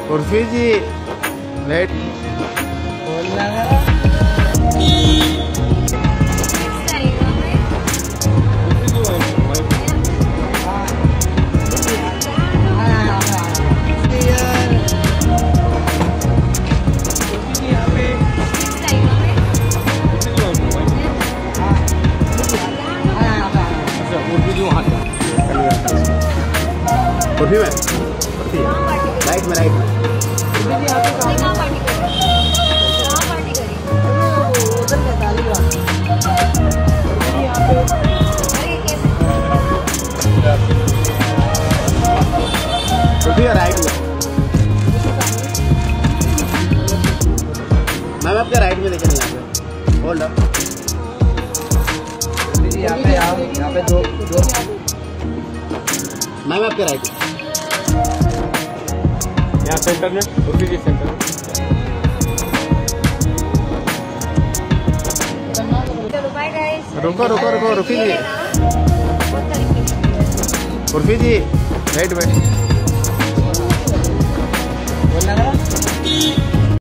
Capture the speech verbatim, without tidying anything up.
Urfi ji wait Urfi में Urfi right में right में राइट में मैम आपके राइट में देखें यहाँ पे होल्ड अप यहाँ पे यहाँ यहाँ पे दो दो मैम आपके राइट यहाँ सेंटर में उसी जी सेंटर रुको रुको रुको रुकी जी उर्फी जी वेट वेट